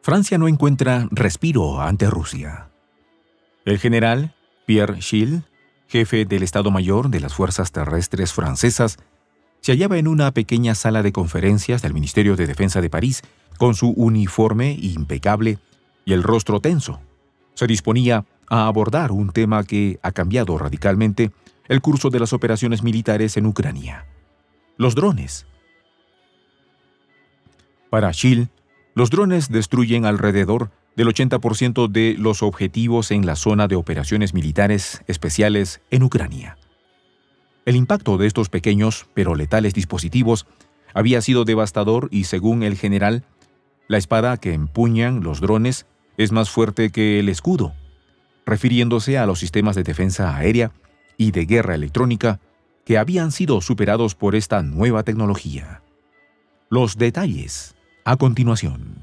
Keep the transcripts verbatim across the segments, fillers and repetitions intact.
Francia no encuentra respiro ante Rusia. El general Pierre Schill, jefe del Estado Mayor de las Fuerzas Terrestres francesas, se hallaba en una pequeña sala de conferencias del Ministerio de Defensa de París con su uniforme impecable y el rostro tenso. Se disponía a abordar un tema que ha cambiado radicalmente el curso de las operaciones militares en Ucrania: los drones. Para Schill, los drones destruyen alrededor del ochenta por ciento de los objetivos en la zona de operaciones militares especiales en Ucrania. El impacto de estos pequeños pero letales dispositivos había sido devastador y, según el general, la espada que empuñan los drones es más fuerte que el escudo, refiriéndose a los sistemas de defensa aérea y de guerra electrónica que habían sido superados por esta nueva tecnología. Los detalles a continuación.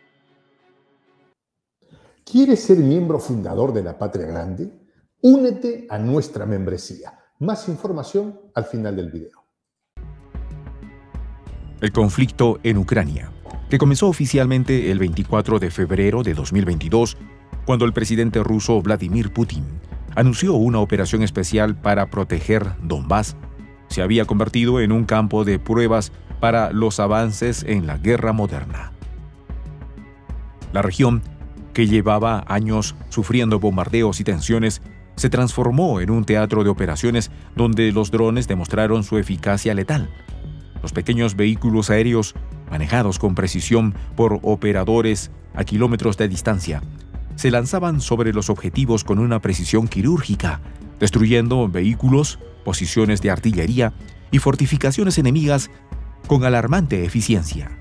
¿Quieres ser miembro fundador de la Patria Grande? Únete a nuestra membresía. Más información al final del video. El conflicto en Ucrania, que comenzó oficialmente el veinticuatro de febrero de dos mil veintidós, cuando el presidente ruso Vladimir Putin anunció una operación especial para proteger Donbass, se había convertido en un campo de pruebas para los avances en la guerra moderna. La región, que llevaba años sufriendo bombardeos y tensiones, se transformó en un teatro de operaciones donde los drones demostraron su eficacia letal. Los pequeños vehículos aéreos, manejados con precisión por operadores a kilómetros de distancia, se lanzaban sobre los objetivos con una precisión quirúrgica, destruyendo vehículos, posiciones de artillería y fortificaciones enemigas con alarmante eficiencia.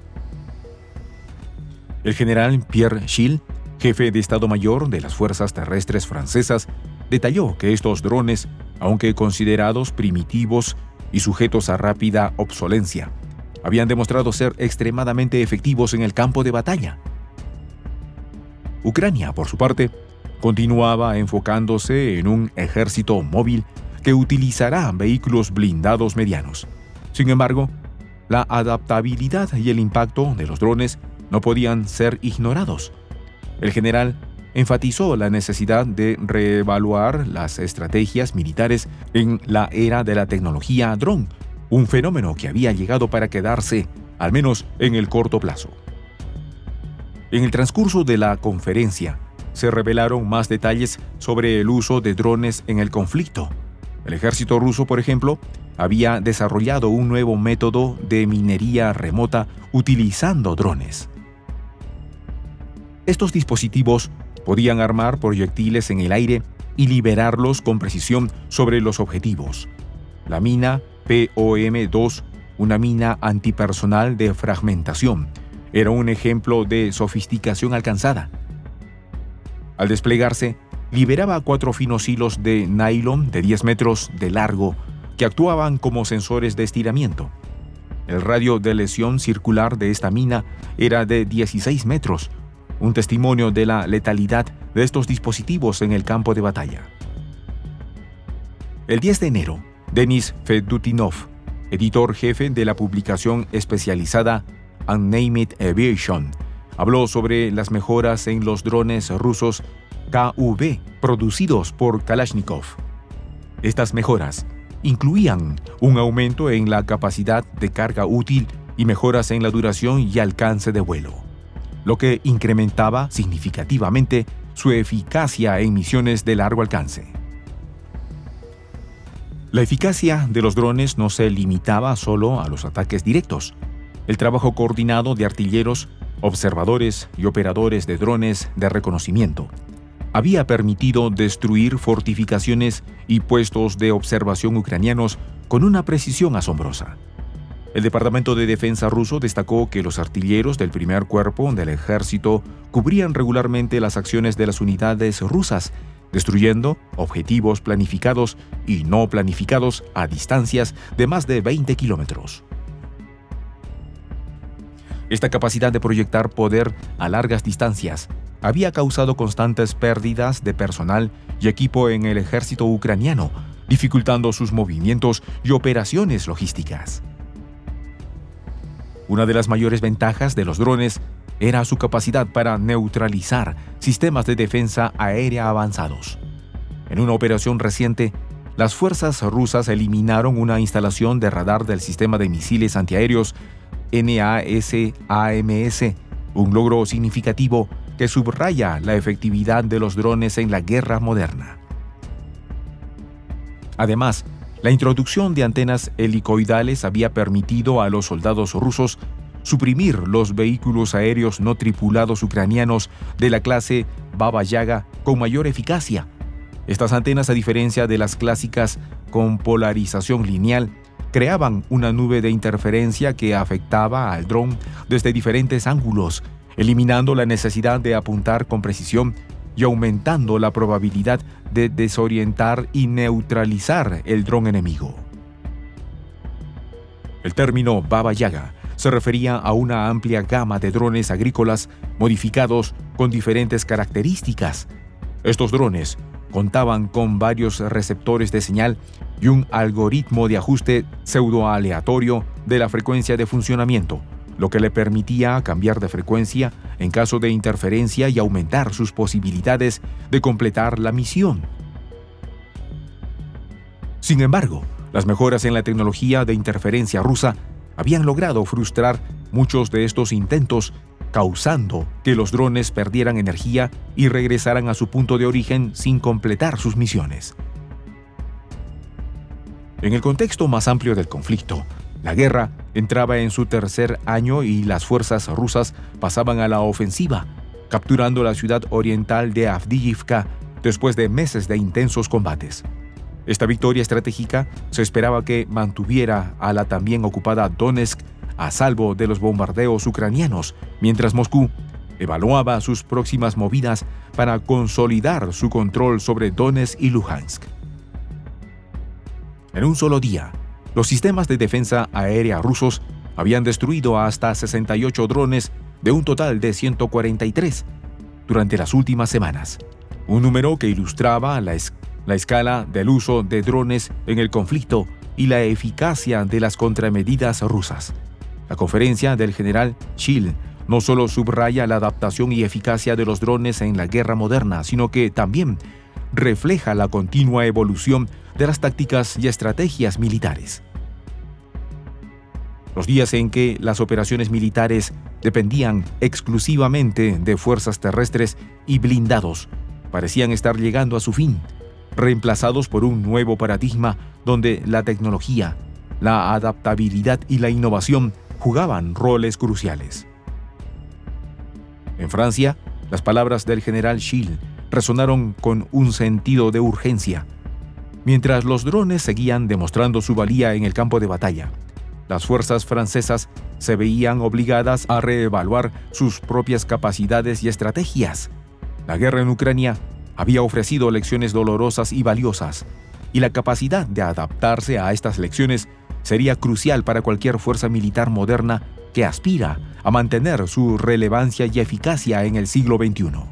El general Pierre Schill, jefe de Estado Mayor de las Fuerzas Terrestres francesas, detalló que estos drones, aunque considerados primitivos y sujetos a rápida obsolencia, habían demostrado ser extremadamente efectivos en el campo de batalla. Ucrania, por su parte, continuaba enfocándose en un ejército móvil que utilizará vehículos blindados medianos. Sin embargo, la adaptabilidad y el impacto de los drones no podían ser ignorados. El general enfatizó la necesidad de reevaluar las estrategias militares en la era de la tecnología dron, un fenómeno que había llegado para quedarse, al menos en el corto plazo. En el transcurso de la conferencia, se revelaron más detalles sobre el uso de drones en el conflicto. El ejército ruso, por ejemplo, había desarrollado un nuevo método de minería remota utilizando drones. Estos dispositivos podían armar proyectiles en el aire y liberarlos con precisión sobre los objetivos. La mina P O M dos, una mina antipersonal de fragmentación, era un ejemplo de sofisticación alcanzada. Al desplegarse, liberaba cuatro finos hilos de nylon de diez metros de largo que actuaban como sensores de estiramiento. El radio de lesión circular de esta mina era de dieciséis metros, un testimonio de la letalidad de estos dispositivos en el campo de batalla. El diez de enero, Denis Fedutinov, editor jefe de la publicación especializada Unnamed Aviation, habló sobre las mejoras en los drones rusos K U V producidos por Kalashnikov. Estas mejoras incluían un aumento en la capacidad de carga útil y mejoras en la duración y alcance de vuelo, lo que incrementaba significativamente su eficacia en misiones de largo alcance. La eficacia de los drones no se limitaba solo a los ataques directos. El trabajo coordinado de artilleros, observadores y operadores de drones de reconocimiento había permitido destruir fortificaciones y puestos de observación ucranianos con una precisión asombrosa. El Departamento de Defensa ruso destacó que los artilleros del primer cuerpo del ejército cubrían regularmente las acciones de las unidades rusas, destruyendo objetivos planificados y no planificados a distancias de más de veinte kilómetros. Esta capacidad de proyectar poder a largas distancias había causado constantes pérdidas de personal y equipo en el ejército ucraniano, dificultando sus movimientos y operaciones logísticas. Una de las mayores ventajas de los drones era su capacidad para neutralizar sistemas de defensa aérea avanzados. En una operación reciente, las fuerzas rusas eliminaron una instalación de radar del sistema de misiles antiaéreos NASAMS, un logro significativo que subraya la efectividad de los drones en la guerra moderna. Además, la introducción de antenas helicoidales había permitido a los soldados rusos suprimir los vehículos aéreos no tripulados ucranianos de la clase Baba Yaga con mayor eficacia. Estas antenas, a diferencia de las clásicas con polarización lineal, creaban una nube de interferencia que afectaba al dron desde diferentes ángulos, eliminando la necesidad de apuntar con precisión y aumentando la probabilidad de desorientar y neutralizar el dron enemigo. El término Baba Yaga se refería a una amplia gama de drones agrícolas modificados con diferentes características. Estos drones contaban con varios receptores de señal y un algoritmo de ajuste pseudoaleatorio de la frecuencia de funcionamiento, lo que le permitía cambiar de frecuencia en caso de interferencia y aumentar sus posibilidades de completar la misión. Sin embargo, las mejoras en la tecnología de interferencia rusa habían logrado frustrar muchos de estos intentos, causando que los drones perdieran energía y regresaran a su punto de origen sin completar sus misiones. En el contexto más amplio del conflicto, la guerra entraba en su tercer año y las fuerzas rusas pasaban a la ofensiva, capturando la ciudad oriental de Avdiivka después de meses de intensos combates. Esta victoria estratégica se esperaba que mantuviera a la también ocupada Donetsk a salvo de los bombardeos ucranianos, mientras Moscú evaluaba sus próximas movidas para consolidar su control sobre Donetsk y Luhansk. En un solo día, los sistemas de defensa aérea rusos habían destruido hasta sesenta y ocho drones de un total de ciento cuarenta y tres durante las últimas semanas, un número que ilustraba la, es la escala del uso de drones en el conflicto y la eficacia de las contramedidas rusas. La conferencia del general Schil no solo subraya la adaptación y eficacia de los drones en la guerra moderna, sino que también refleja la continua evolución de las tácticas y estrategias militares. Los días en que las operaciones militares dependían exclusivamente de fuerzas terrestres y blindados parecían estar llegando a su fin, reemplazados por un nuevo paradigma donde la tecnología, la adaptabilidad y la innovación jugaban roles cruciales. En Francia, las palabras del general Schil resonaron con un sentido de urgencia. Mientras los drones seguían demostrando su valía en el campo de batalla, las fuerzas francesas se veían obligadas a reevaluar sus propias capacidades y estrategias. La guerra en Ucrania había ofrecido lecciones dolorosas y valiosas, y la capacidad de adaptarse a estas lecciones sería crucial para cualquier fuerza militar moderna que aspira a mantener su relevancia y eficacia en el siglo veintiuno.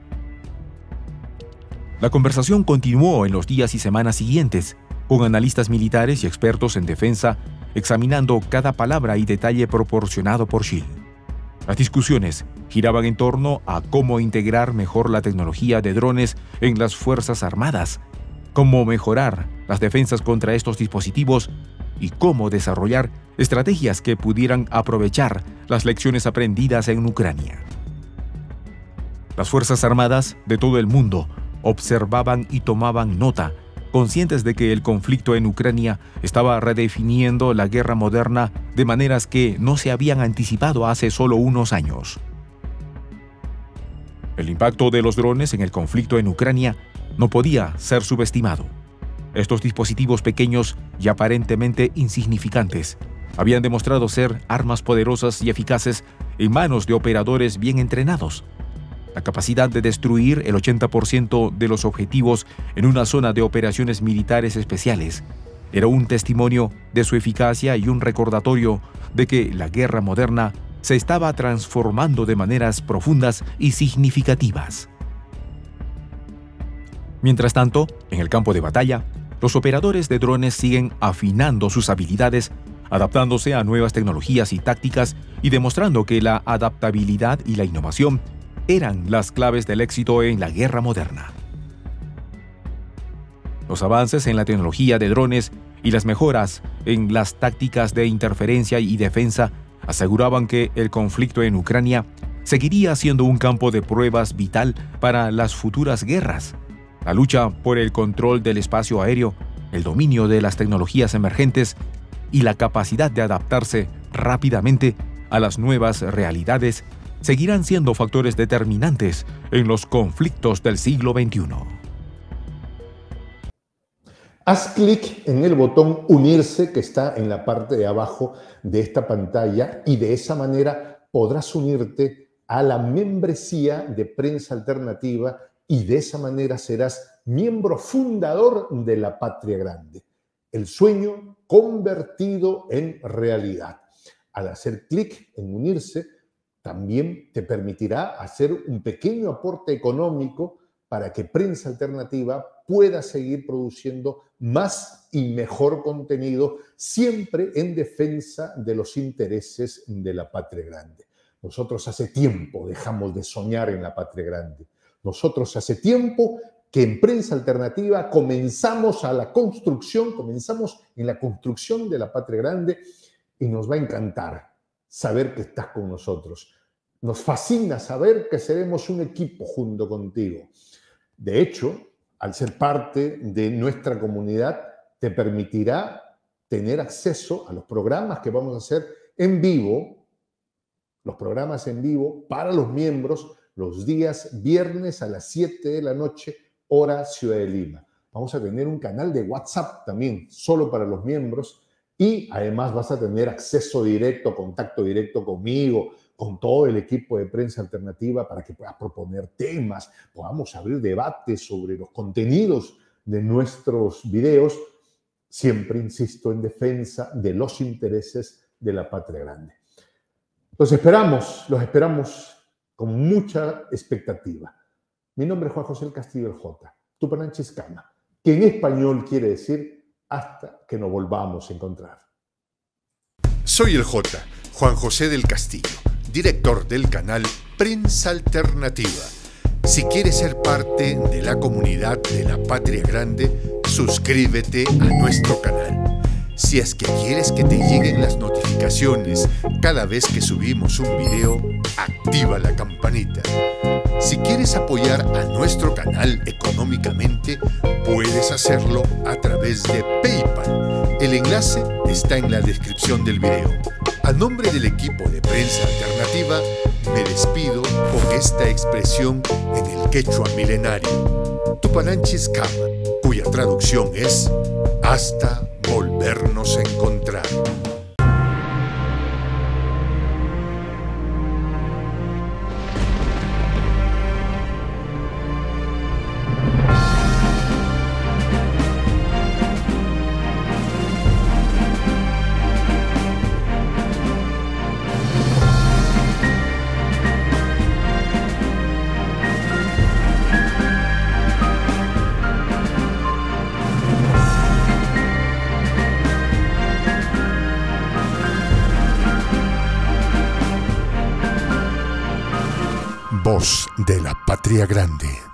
La conversación continuó en los días y semanas siguientes, con analistas militares y expertos en defensa examinando cada palabra y detalle proporcionado por Schil. Las discusiones giraban en torno a cómo integrar mejor la tecnología de drones en las Fuerzas Armadas, cómo mejorar las defensas contra estos dispositivos y cómo desarrollar estrategias que pudieran aprovechar las lecciones aprendidas en Ucrania. Las Fuerzas Armadas de todo el mundo observaban y tomaban nota, conscientes de que el conflicto en Ucrania estaba redefiniendo la guerra moderna de maneras que no se habían anticipado hace solo unos años. El impacto de los drones en el conflicto en Ucrania no podía ser subestimado. Estos dispositivos pequeños y aparentemente insignificantes habían demostrado ser armas poderosas y eficaces en manos de operadores bien entrenados. La capacidad de destruir el ochenta por ciento de los objetivos en una zona de operaciones militares especiales era un testimonio de su eficacia y un recordatorio de que la guerra moderna se estaba transformando de maneras profundas y significativas. Mientras tanto, en el campo de batalla, los operadores de drones siguen afinando sus habilidades adaptándose a nuevas tecnologías y tácticas y demostrando que la adaptabilidad y la innovación eran las claves del éxito en la guerra moderna. Los avances en la tecnología de drones y las mejoras en las tácticas de interferencia y defensa aseguraban que el conflicto en Ucrania seguiría siendo un campo de pruebas vital para las futuras guerras. La lucha por el control del espacio aéreo, el dominio de las tecnologías emergentes y la capacidad de adaptarse rápidamente a las nuevas realidades seguirán siendo factores determinantes en los conflictos del siglo veintiuno. Haz clic en el botón unirse que está en la parte de abajo de esta pantalla y de esa manera podrás unirte a la membresía de Prensa Alternativa y de esa manera serás miembro fundador de la Patria Grande. El sueño convertido en realidad. Al hacer clic en unirse, también te permitirá hacer un pequeño aporte económico para que Prensa Alternativa pueda seguir produciendo más y mejor contenido, siempre en defensa de los intereses de la Patria Grande. Nosotros hace tiempo dejamos de soñar en la Patria Grande. Nosotros hace tiempo que en Prensa Alternativa comenzamos a la construcción, comenzamos en la construcción de la Patria Grande y nos va a encantar saber que estás con nosotros. Nos fascina saber que seremos un equipo junto contigo. De hecho, al ser parte de nuestra comunidad, te permitirá tener acceso a los programas que vamos a hacer en vivo, los programas en vivo para los miembros los días viernes a las siete de la noche, hora Ciudad de Lima. Vamos a tener un canal de WhatsApp también, solo para los miembros, y además vas a tener acceso directo, contacto directo conmigo, con todo el equipo de Prensa Alternativa para que puedas proponer temas, podamos abrir debates sobre los contenidos de nuestros videos, siempre, insisto, en defensa de los intereses de la Patria Grande. Los esperamos, los esperamos con mucha expectativa. Mi nombre es Juan José del Castillo el Jota, Tupananchis-Kama, que en español quiere decir hasta que nos volvamos a encontrar. Soy el Jota, Juan José del Castillo, director del canal Prensa Alternativa. Si quieres ser parte de la comunidad de la Patria Grande, suscríbete a nuestro canal. Si es que quieres que te lleguen las notificaciones cada vez que subimos un video, activa la campanita. Si quieres apoyar a nuestro canal económicamente, puedes hacerlo a través de PayPal. El enlace está en la descripción del video. A nombre del equipo de Prensa Alternativa, me despido con esta expresión en el quechua milenario, Tupananchis-Kama, cuya traducción es hasta volvernos a encontrar. Voz de la Patria Grande.